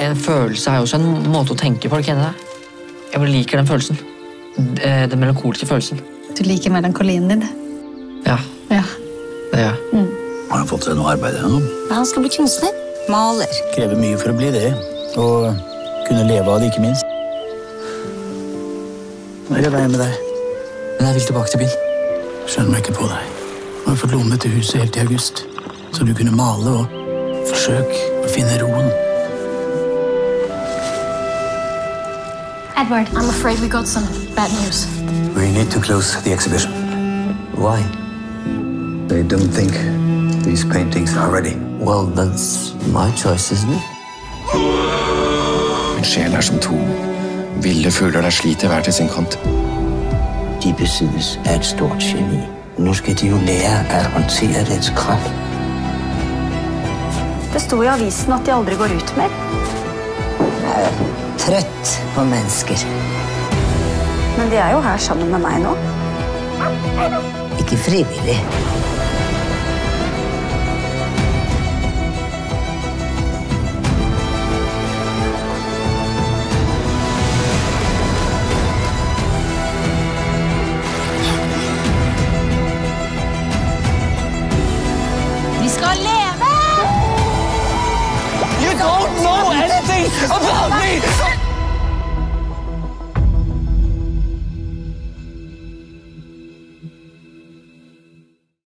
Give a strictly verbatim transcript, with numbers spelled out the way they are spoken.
En følelse er jo også en måte å tenke på, ikke det? Jeg bare liker den følelsen. Den melankoliske følelsen. Du liker melankolien din? Ja. Ja. Det gjør jeg. Mm. Har han fått seg noe arbeid her nå? Han skal bli kunstner. Maler. Krever mye for å bli det. Og kunne leve av det, ikke minst. Hva er det veien med deg? Men jeg vil tilbake til byen. Skjønner meg ikke på deg. Du har fått låne til huset helt i august. Så du kunne male og forsøke å finne roen. Edward, I'm afraid we got some bad news. We need to close the exhibition. Why? They don't think these paintings are ready. Well, that's my choice, isn't it? Min sjel er som to ville fugler der sliter hver til sin kant. De besiddes af et stort geni. Nu skal de jo lære at håndtere dets kraft. Det stod i avisen at de aldri går ut mer. Jeg er trøtt på mennesker. Men de er jo her sammen med meg nå. Ikke frivillig. Vi skal leve! You don't know anything about me!